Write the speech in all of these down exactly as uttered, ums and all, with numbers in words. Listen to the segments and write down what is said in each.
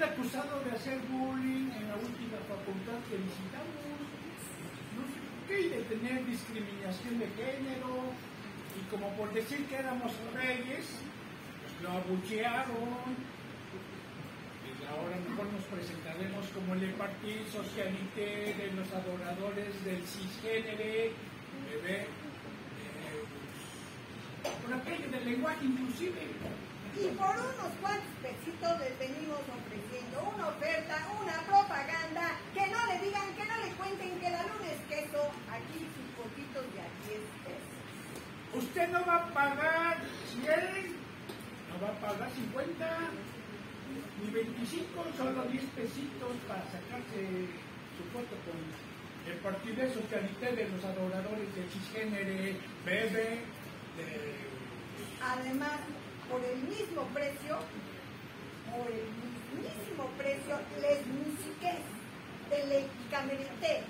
han acusado de hacer bullying en la última facultad que visitamos. No sé por qué, y de tener discriminación de género. Y como por decir que éramos reyes, pues lo abuchearon. Y ahora mejor nos presentaremos como el Partido Socialité de los adoradores del cisgénero, bebé, eh, por aquello del lenguaje inclusive. Y por unos cuantos pesitos les venimos ofreciendo una oferta, una propaganda, que no le digan, que no le cuenten que la luna es queso, aquí sus poquitos de a diez pesos. Usted no va a pagar cien, no va a pagar cincuenta, ni veinticinco, solo diez pesitos para sacarse su foto con el Partido Socialité de los adoradores del cisgénero, bebé, de... Además, por el mismo precio, por el mismísimo precio, les musiques de Le Camerité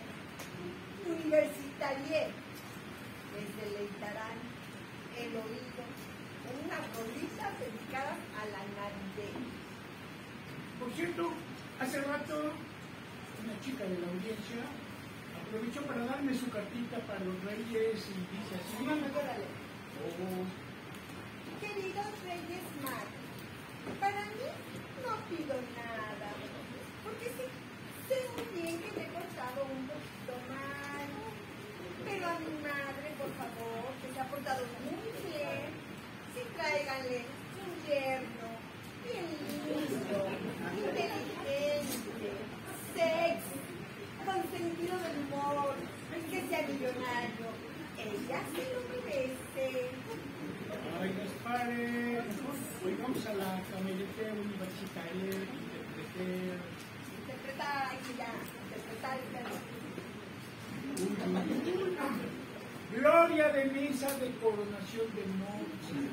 Universitarie les deleitarán el oído con unas rolitas dedicadas a la Navidad. Por cierto, hace rato una chica de la audiencia aprovechó para darme su cartita para los reyes y dice así: Mamá, órale. Oh, Queridos Reyes Magos, para mí no pido nada, porque sí, sé muy bien que me he portado un poquito mal, pero a mi madre, por favor, que se ha portado muy bien, sí tráiganle un yerno bien lindo, inteligente, sexy, con sentido del humor, que sea millonario. Ella se lo merece. ay, dispare. Hoy vamos a la Camerité Universitaria Interpreter. Interpretar, ya, interpretar. Gloria de misa de coronación de noche.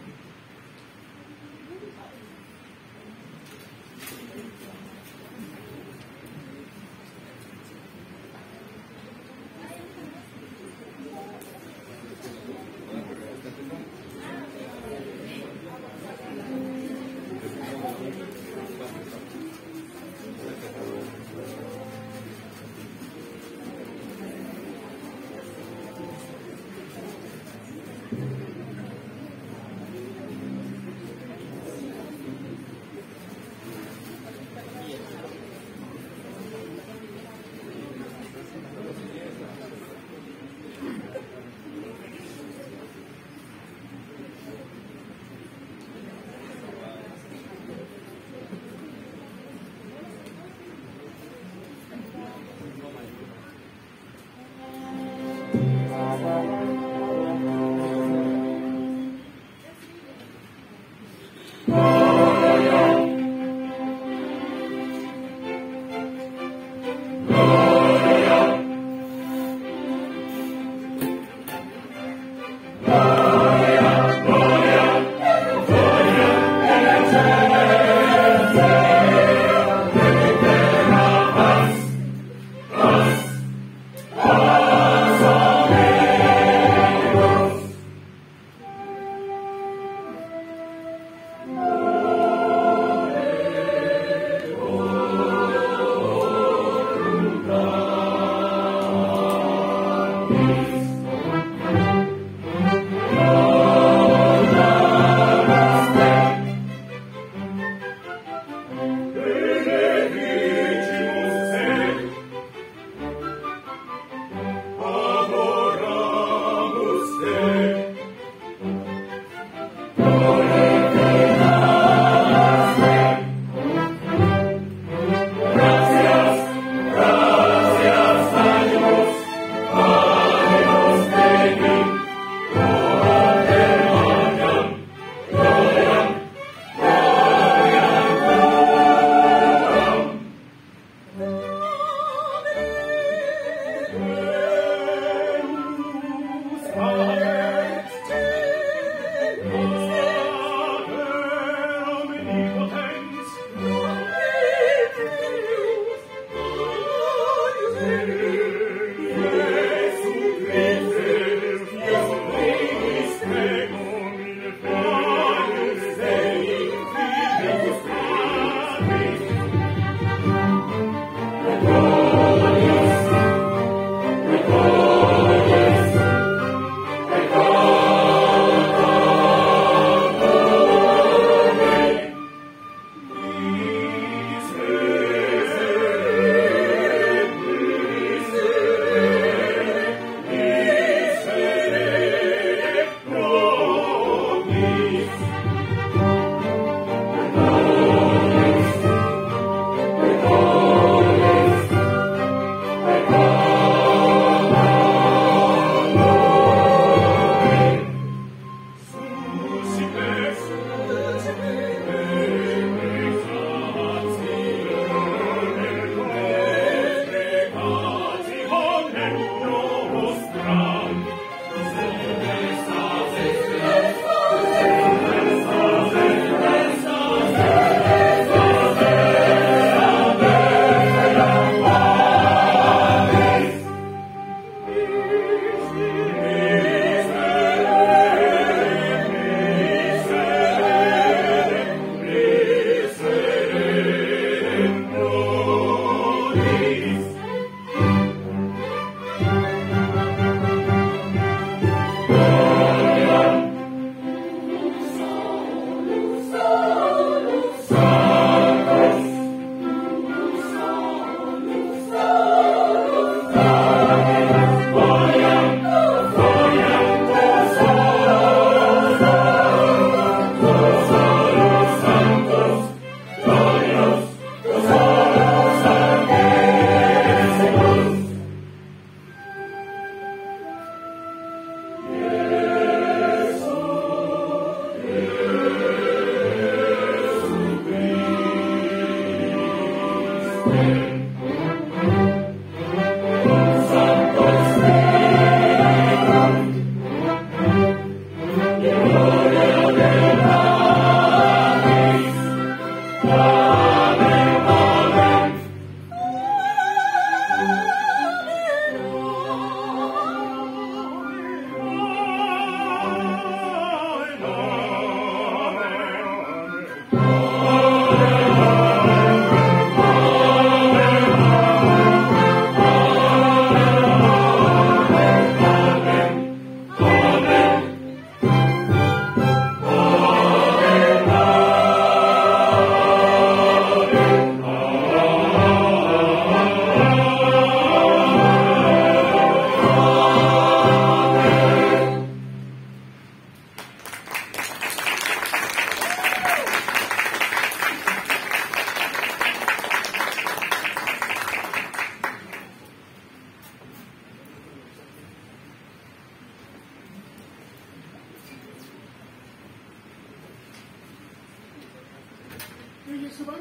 Oye, ¿se van?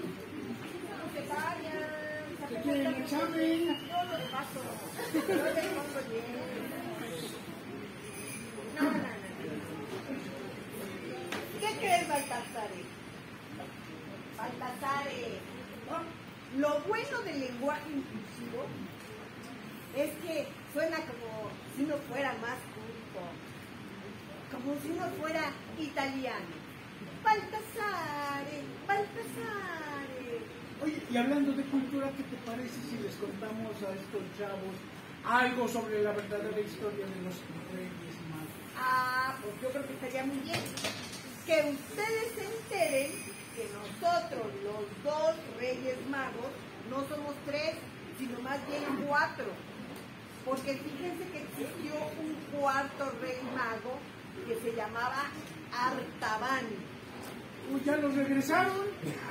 No se vayan. ¿Se quieren el examen? Yo lo paso. Yo le pongo bien. No, no, no, no. ¿Qué crees, Baltasar? Baltasar, ¿no? Lo bueno del lenguaje inclusivo es que suena como si uno fuera más culto, como si uno fuera italiano. Baltasare, Baltasare. Oye, y hablando de cultura, ¿qué te parece si les contamos a estos chavos algo sobre la verdadera historia de los Reyes Magos? Ah, pues yo creo que estaría muy bien que ustedes se enteren que nosotros, los dos Reyes Magos, no somos tres, sino más bien cuatro. Porque fíjense que existió un cuarto Rey Mago que se llamaba Artaban. Pues ya los regresaron.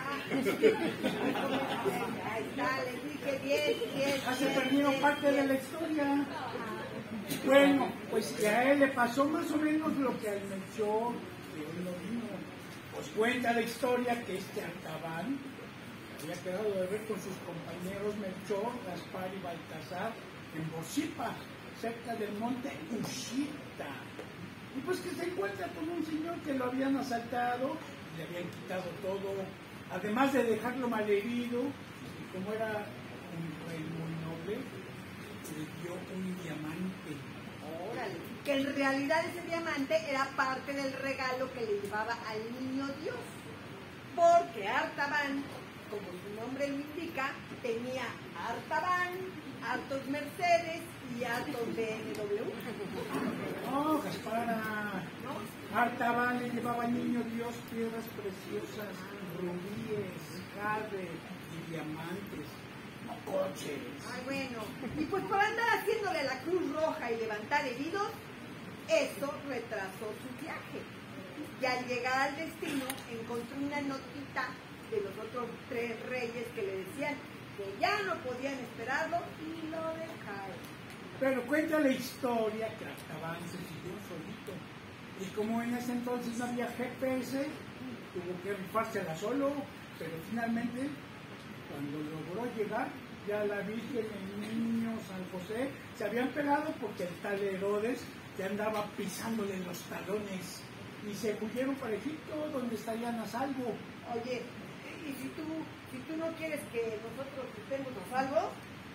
Ahí está, les dije bien, bien. Ya se bien, perdieron bien, parte bien. de la historia. Bueno, pues que a él le pasó más o menos lo que al Melchor, que hoy lo vino. Pues cuenta la historia que este Artaban había quedado de ver con sus compañeros Melchor, Gaspar y Baltasar en Bocipa, cerca del monte Uxita. Y pues que se encuentra con un señor que lo habían asaltado, le habían quitado todo, además de dejarlo malherido, y como era un rey muy noble, le dio un diamante. Órale, que en realidad ese diamante era parte del regalo que le llevaba al niño Dios. Porque Artaban, como su nombre lo indica, tenía Artaban, hartos Mercedes y hartos B M W. No, Gaspara, ¿No? Artaban le llevaba al niño Dios piedras preciosas, rubíes, jade y diamantes, no coches. Ay, bueno. Y pues por andar haciéndole la Cruz Roja y levantar heridos, eso retrasó su viaje. Y al llegar al destino, encontró una notita de los otros tres reyes que le decían que ya no podían esperarlo y lo dejaron. Pero cuenta la historia que Artaban se siguió solito. Y como en ese entonces no había G P S, tuvo que rifársela solo. Pero finalmente, cuando logró llegar, ya la Virgen, el niño, San José, se habían pegado porque el tal Herodes ya andaba pisándole los talones. Y se huyeron para Egipto, donde estarían a salvo. Oye, y si tú, si tú no quieres que nosotros estemos a salvo,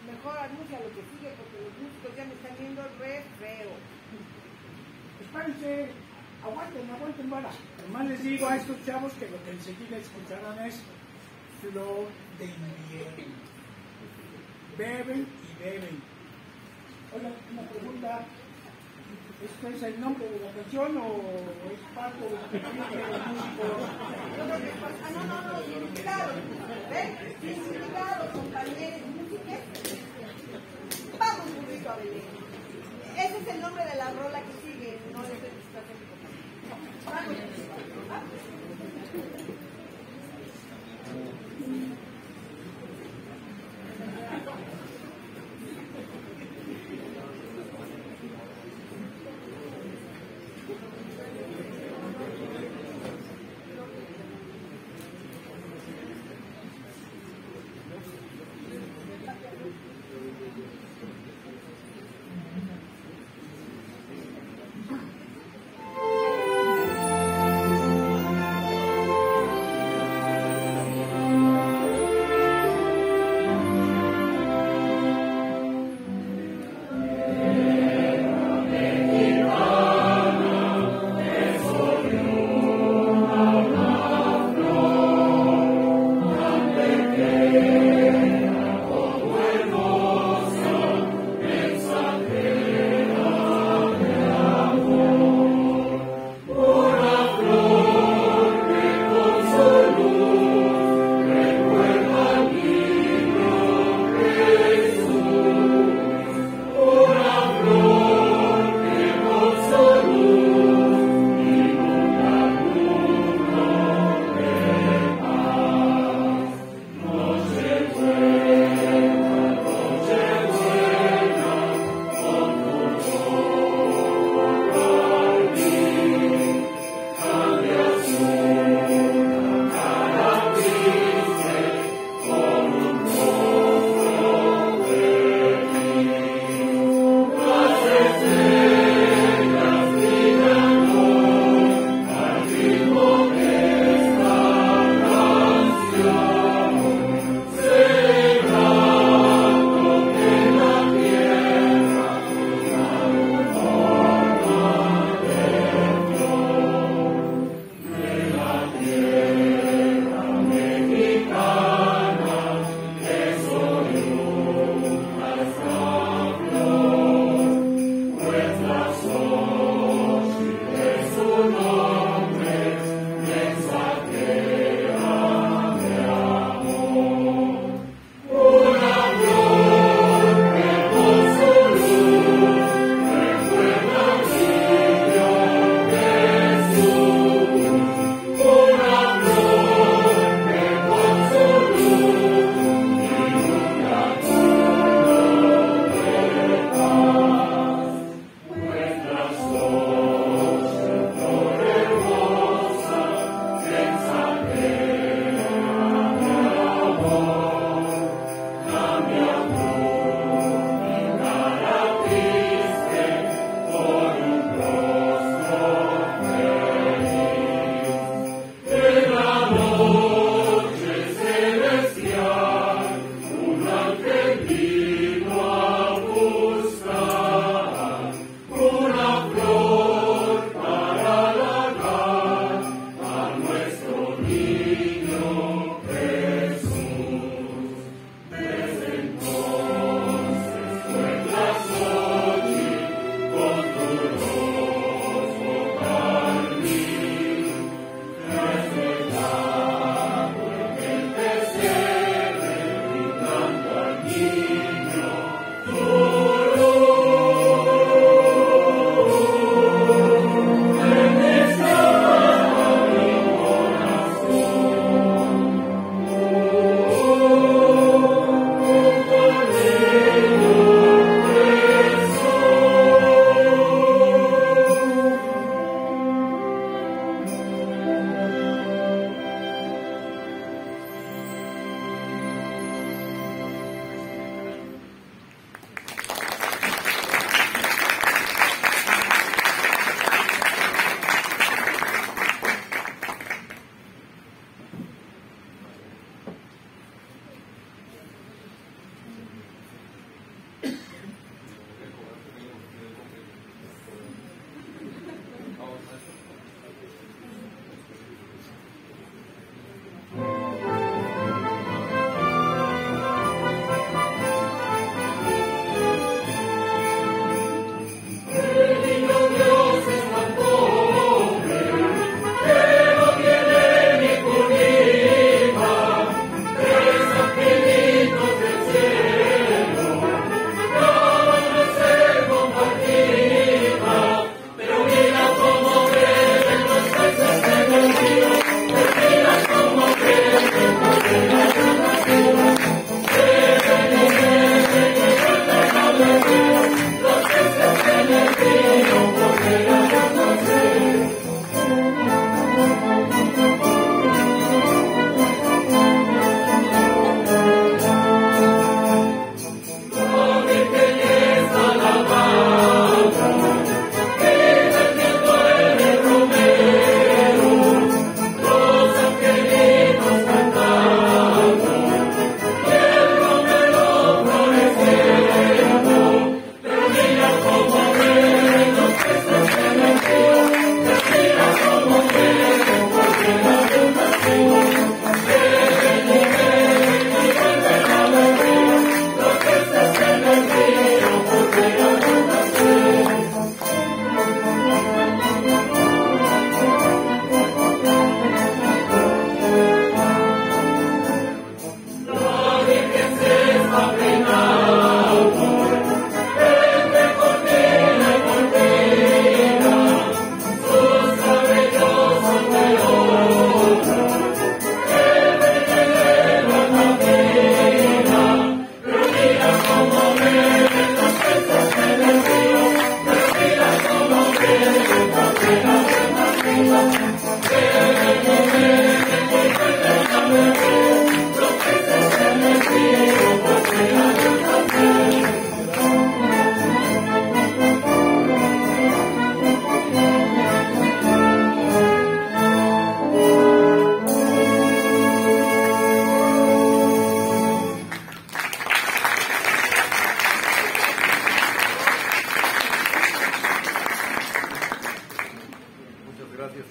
mejor anuncia lo que sigue porque los músicos ya me están viendo re feo. Espérense, aguanten, aguanten, vara. Además les digo a estos chavos que lo que enseguida escucharán es Flor de Invierno. Beben y beben. Hola, una pregunta. ¿Este es el nombre de la canción o es parte de la canción de los músicos? Yo creo que es parte- Ah, no, no, no, significado. ¿Ven? Significado, compañeros, músicos. Vamos, burrito a Belén. Ese es el nombre de la rola que sigue, no es el estratégico. Vamos, vamos.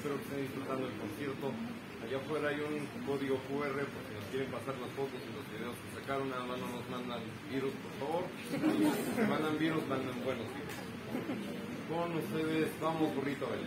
espero que estén disfrutando el concierto. Allá afuera hay un código cu erre por si nos quieren pasar las fotos y los videos que sacaron. Nada más no nos mandan virus, por favor. Si mandan virus, mandan buenos virus. Con ustedes, vamos, burrito, a ver.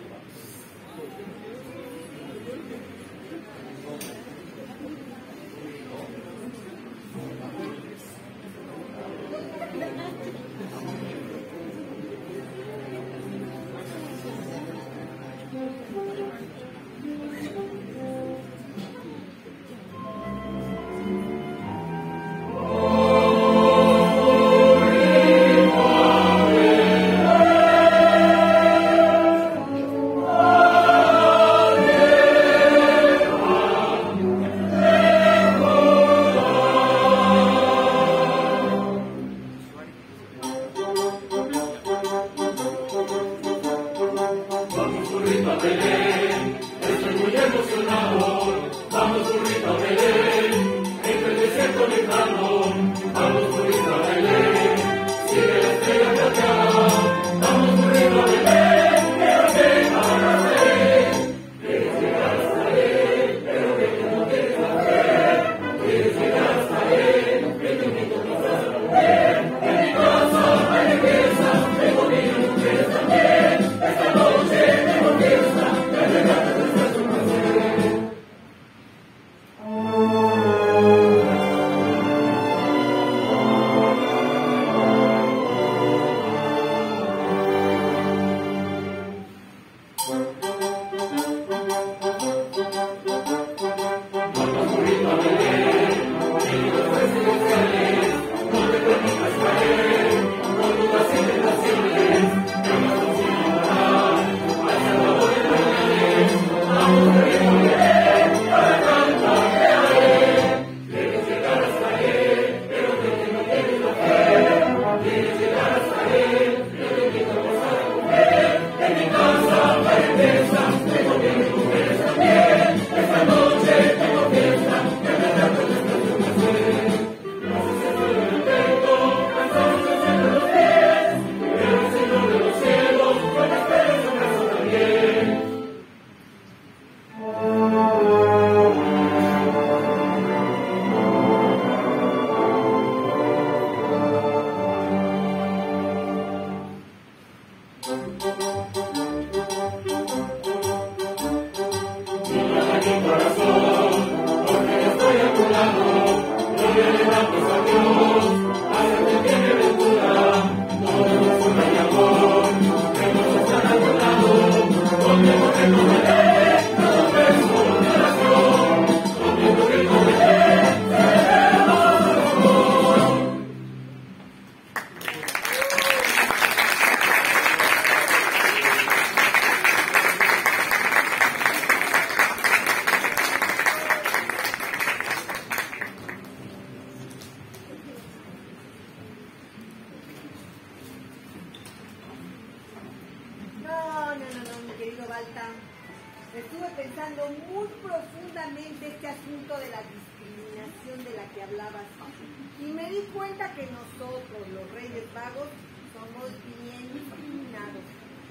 Estuve pensando muy profundamente este asunto de la discriminación de la que hablabas y me di cuenta que nosotros, los Reyes Magos, somos bien discriminados.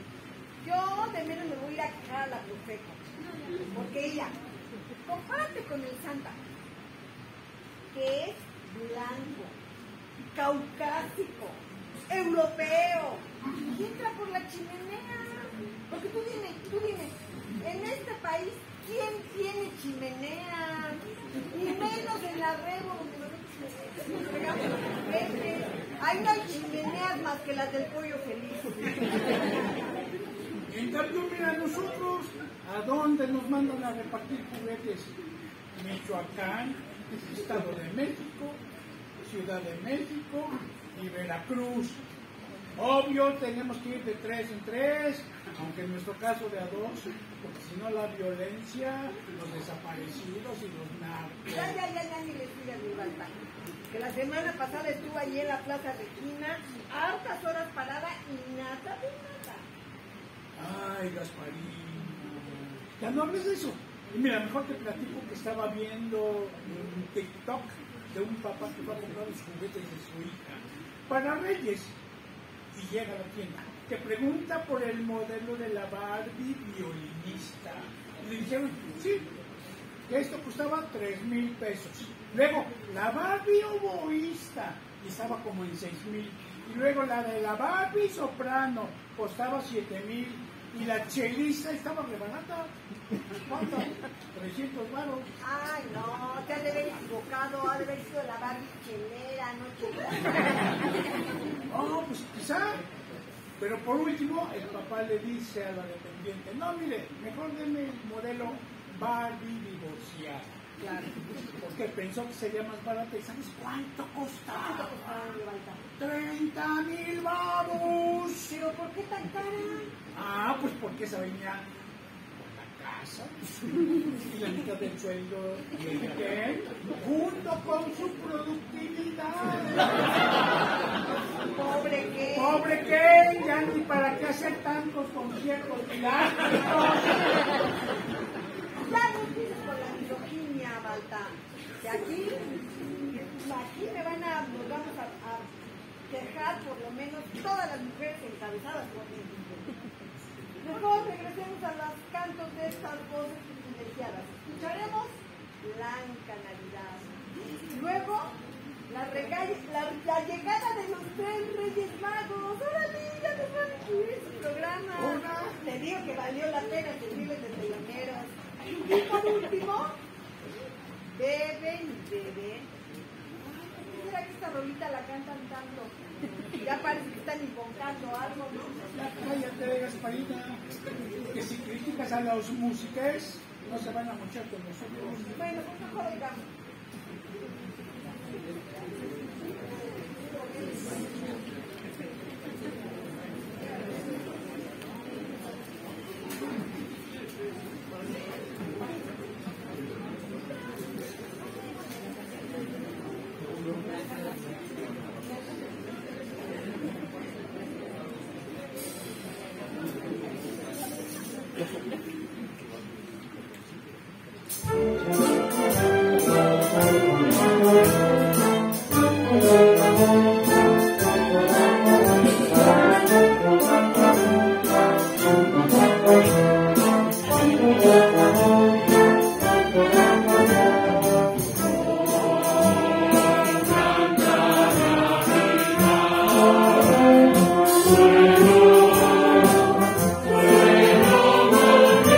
Yo de menos me voy a ir a quejar a la profeta, porque ella, compárate con el Santa, que es blanco, caucásico, europeo, y entra por la chimenea. Porque tú dime, tú dime, en este país, ¿quién tiene chimenea? Y menos en la Rebo, donde nos pegamos los frentes. Ahí no hay chimeneas más que las del pollo feliz. En cambio, mira, nosotros, ¿a dónde nos mandan a repartir juguetes? Michoacán, Estado de México, Ciudad de México y Veracruz. Obvio, tenemos que ir de tres en tres, aunque en nuestro caso de a dos, porque si no la violencia, los desaparecidos y los narcos. Ya, ya, ya, ya, ni les digas mi balta. Que la semana pasada estuve allí en la Plaza Regina, hartas horas parada y nada de nada. Ay, Gasparín, ya no hables de eso. Y mira, mejor te platico que estaba viendo un TikTok de un papá que va a comprar los juguetes de su hija para Reyes. y llega a la tienda. Te pregunta por el modelo de la Barbie violinista. Y le dijeron, sí, que esto costaba tres mil pesos. Luego, la Barbie oboísta, y estaba como en seis mil. Y luego la de la Barbie soprano, costaba siete mil. Y la chelista estaba re barata. ¿Cuánto? trescientos varos. Ay, no, te has de haber equivocado, ha de haber sido la Barbie chelera, no chelera. Oh, pues quizá. Pero por último, el papá le dice a la dependiente, no, mire, mejor denme el modelo Barbie divorciada. Claro. Porque pensó que sería más barata. ¿Y sabes cuánto costaba? ¿Cuánto ¡treinta mil varos! ¿Pero por qué tan cara? Ah, pues porque esa venía por la casa y la mitad del sueldo de Ken, junto con su productividad. Pobre que. Pobre Ken, ya ni para qué hacer tantos conciertos plásticos. Ya no empieces con la misoginia, Balta. De aquí, aquí me van a, nos vamos a, a quejar por lo menos todas las mujeres encabezadas por mí. Mejor regresemos a los cantos de estas voces privilegiadas. Escucharemos Blanca Navidad. Luego, la, regay, la, la llegada de los tres Reyes Magos. ¡Órale! Ya nos van a incluir su programa. Hola. Te digo que valió la pena servirles de teloneros. Y por último, beben y beben. Ay, ¿por qué será que esta rolita la cantan tanto? Ya parece que están invocando algo, ¿no? Ya cállate, Gasparina, que si criticas a los músicos, no se van a mochar con nosotros. Bueno, pues mejor oigamos. Bueno, bueno,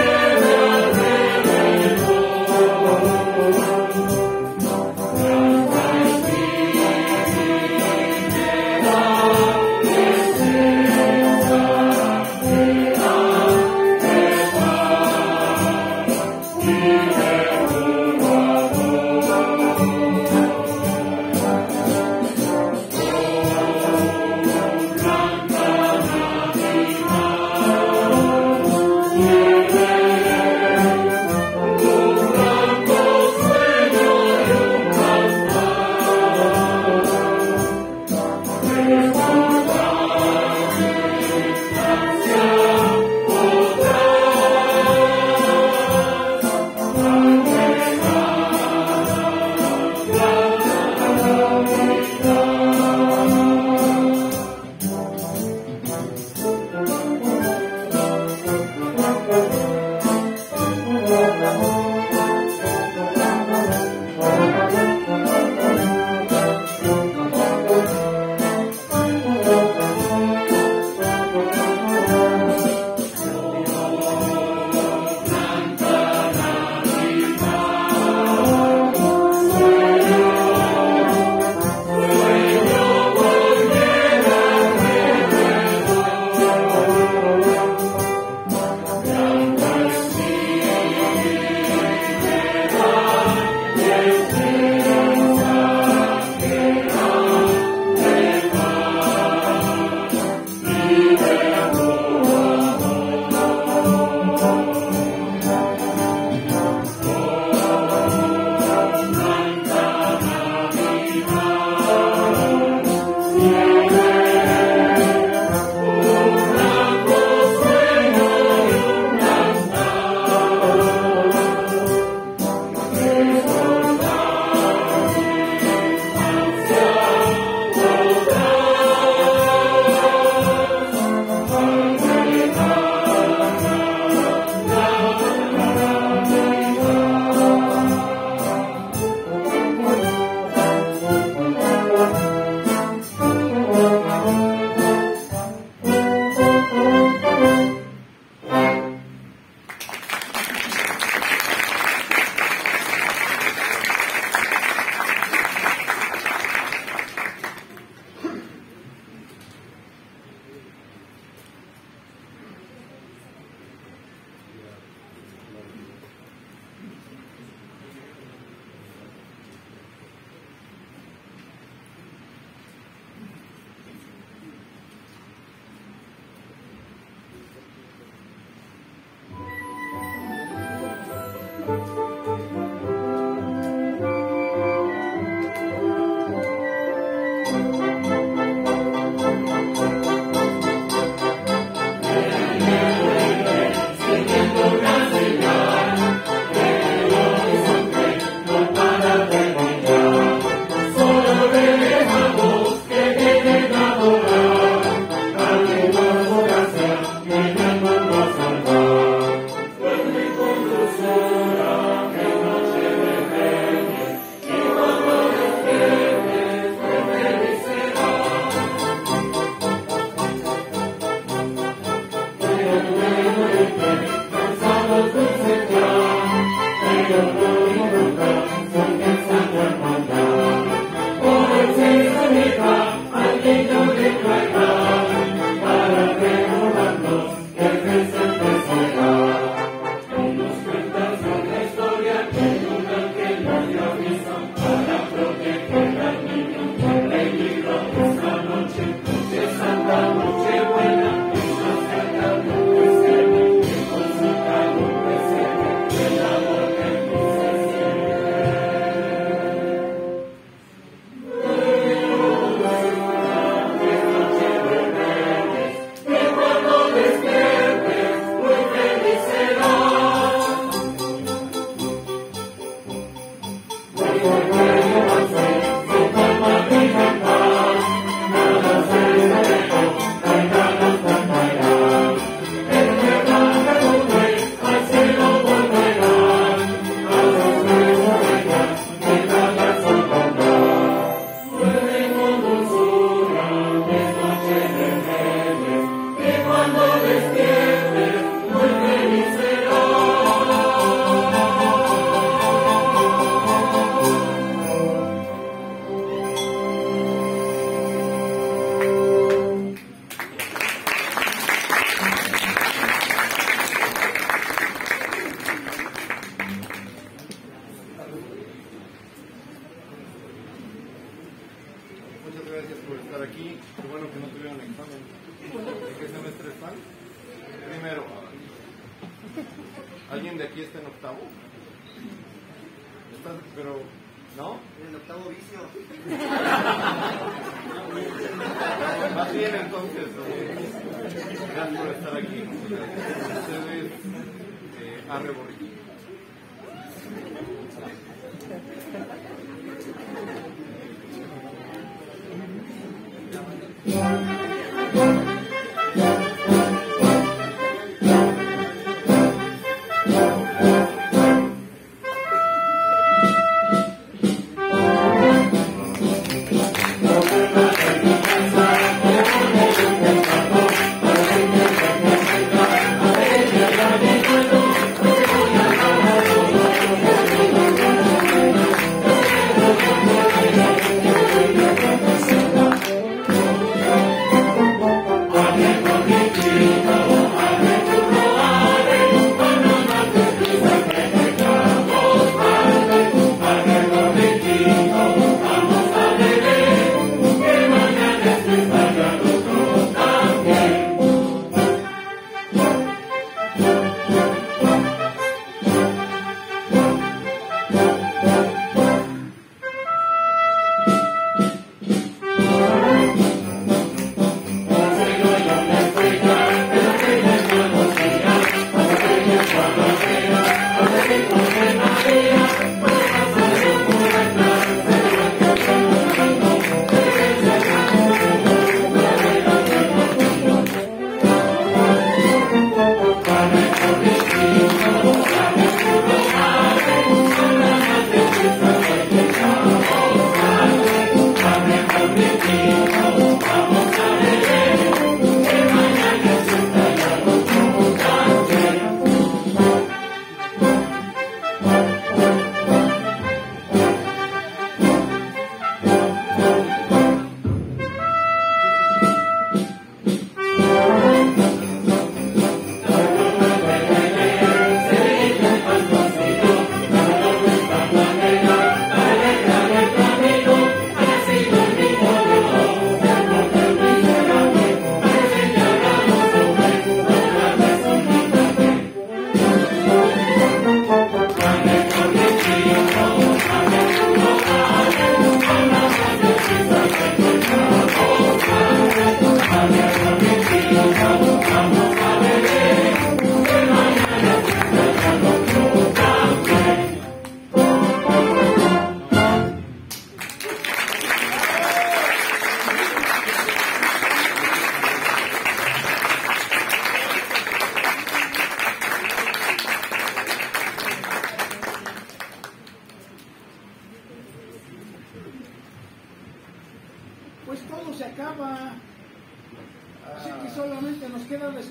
Thank you.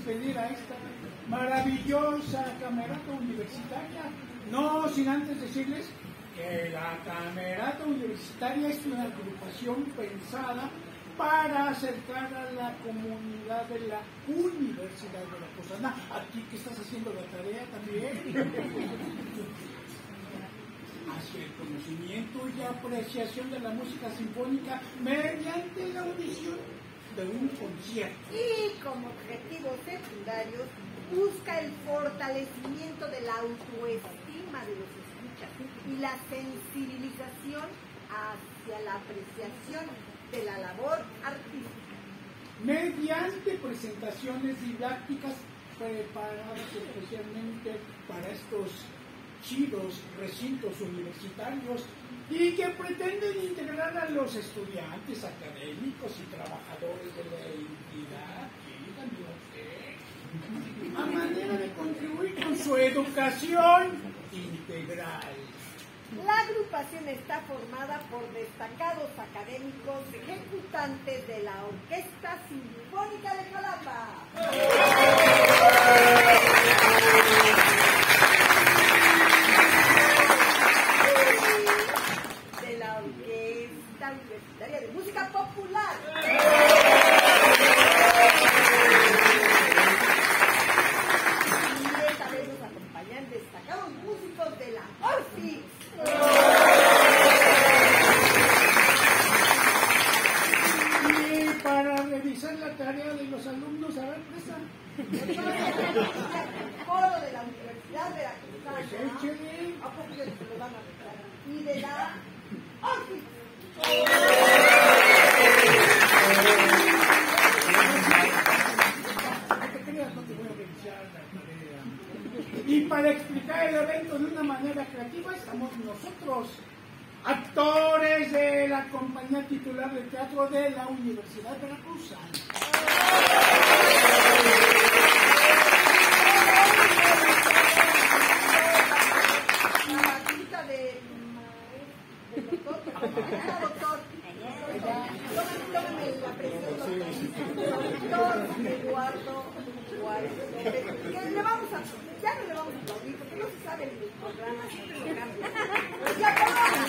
despedir a esta maravillosa camerata universitaria. No sin antes decirles que la camerata universitaria es una agrupación pensada para acercar a la comunidad de la Universidad Veracruzana. Aquí que estás haciendo la tarea también. Hacia el conocimiento y apreciación de la música sinfónica mediante la audición de un concierto. Y como objetivos secundarios busca el fortalecimiento de la autoestima de los escuchas y la sensibilización hacia la apreciación de la labor artística. Mediante presentaciones didácticas preparadas especialmente para estos chidos recintos universitarios y que pretenden integrar a los estudiantes, académicos y trabajadores de la entidad, a manera de contribuir con su educación integral. La agrupación está formada por destacados académicos ejecutantes de la Orquesta Sinfónica de Jalapa, de la Orquesta Universitaria de Música Popular, y esta vez nos acompañan destacados músicos de la Orfix. Y para revisar la tarea de los alumnos, a ver, presa. Coro de la Universidad Veracruzana. Pues échele. ¿A poco se lo van a revisar? Y de la Orfix. No te creas, no te voy a revisar la tarea. Y para explicar el evento de una manera creativa estamos nosotros, actores de la compañía titular de teatro de la Universidad Veracruzana. La batuta de, del doctor, ah, doctor. Tómame la presión, doctor Eduardo Juárez. Que le vamos a, ya no le vamos a aplaudir porque no se sabe el programa, siempre lo cambia. Ya acabamos.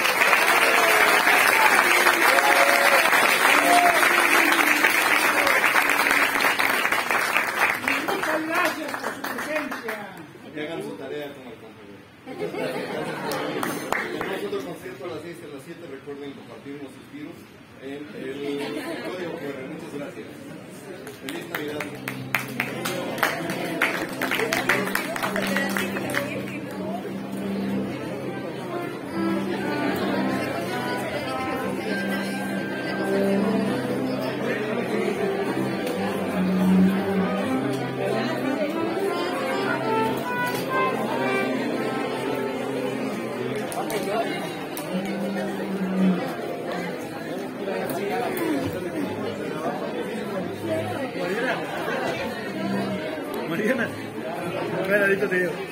Muchas gracias por su presencia. Que hagan su tarea como el compañero. Tenemos otro concierto a las seis y a las siete. Recuerden compartir unos suspiros en el código Q R. Muchas gracias. Feliz Navidad. Mariana, Mariana, ahorita te digo.